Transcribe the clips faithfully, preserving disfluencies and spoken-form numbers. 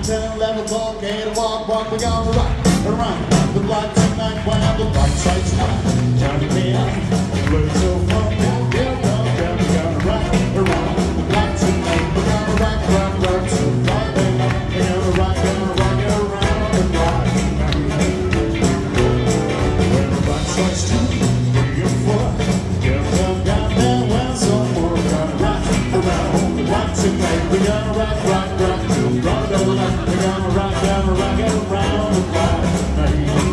ten, eleven o'clock, eight o'clock, walk, we're gonna rock around the block tonight while the bright side's hot. Turn it in, look so fun, yeah, yeah, yeah, we're gonna rock around the block tonight. We're gonna rock, rock, rock, so far, baby. We're gonna rock, gonna rock around the block tonight. When the bright side's two, three and four, get them down there when some more. We're gonna rock around the block tonight. We're gonna rock, rock, rock, till broad daylight. We're gonna rock, gonna rock around the block tonight.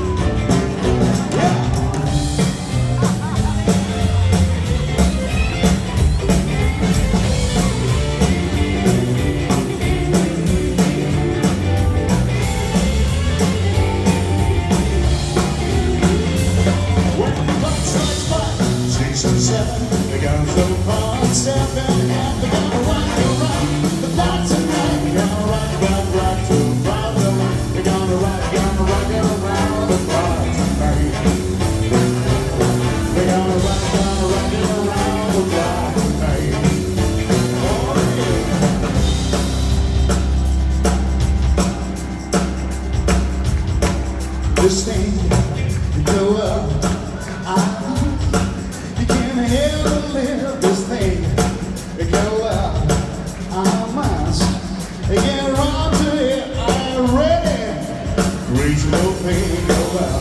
Seven, the guns so far, step in and we're gonna rock around the block tonight. We're gonna rock, rock, rock till broad daylight. We're gonna rock, gonna rock around the block tonight. We're gonna rock, gonna rock around the block tonight. Oh yeah. This thing, go up. I live this thing, go up, I must get around to it, I'm ready. Reach no thing, go up.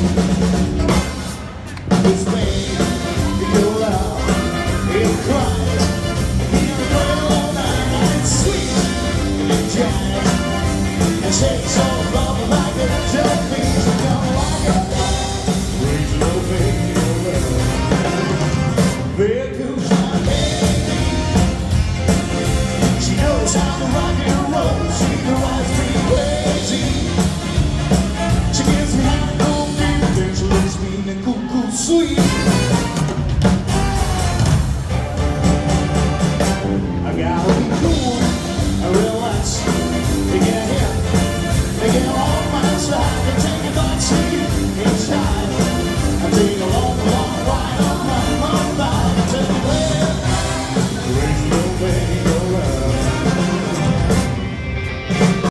This thing, go up, it cries, it will all night, it's sweet, it jives, and shakes